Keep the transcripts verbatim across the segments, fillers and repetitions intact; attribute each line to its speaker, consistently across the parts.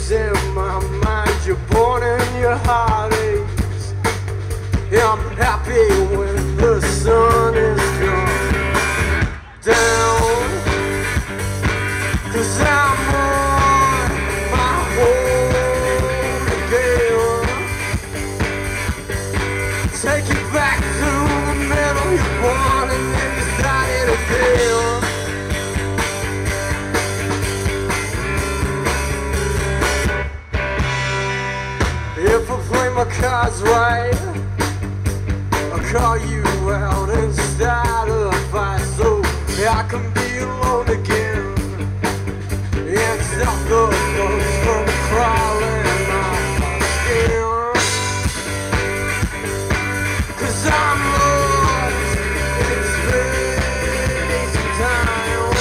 Speaker 1: names in my mind. You're born in your heartaches. Yeah, I'm happy when the sun is gone down, 'cause I'm on my home again. Take you back to the middle. You're born and then you started again. If I play my cards right, I'll call you out and start a fight so I can be alone again and stop the bugs from crawling on my skin. 'Cause I'm lost in space and time.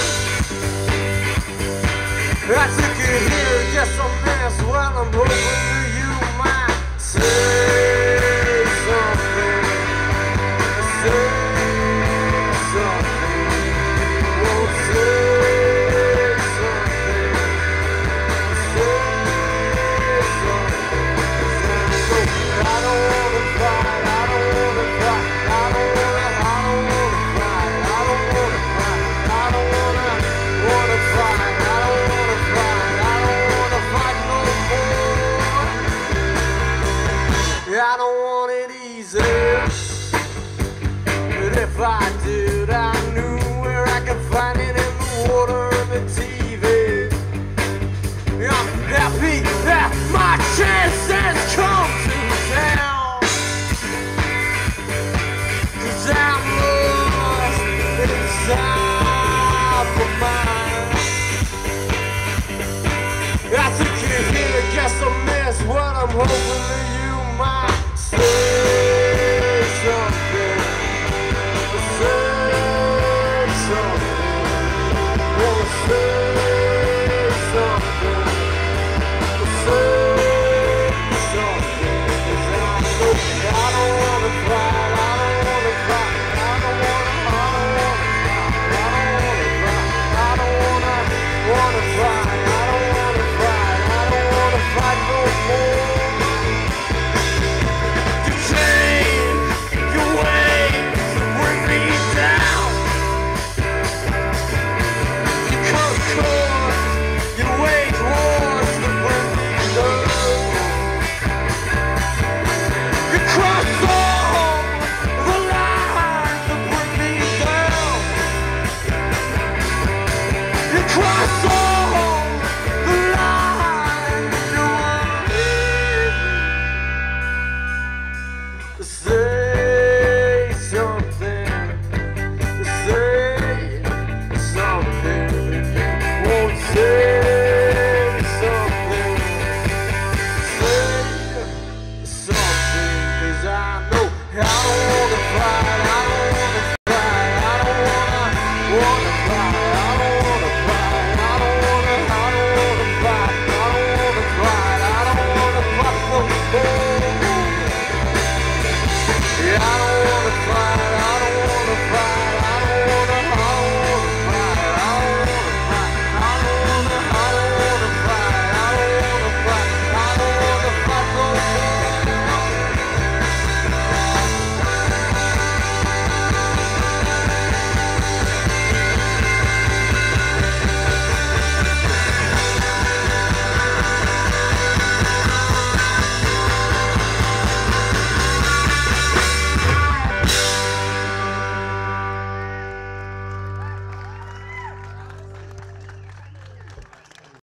Speaker 1: I took you here, guess I'll miss what I'm hoping that you might say something. Say something. Oh, say something. Say something. So I don't wanna fight. I don't wanna fight. I don't wanna. I don't wanna fight. I don't wanna fight. I don't wanna wanna fight. I don't wanna fight. I don't wanna fight no more. I don't want it easy, but if I did, I knew where I could find it in the water and the T V. I'm happy that my chance has come to town, 'cause I'm lost inside my mind. I took you here, guess I missed what I'm hoping.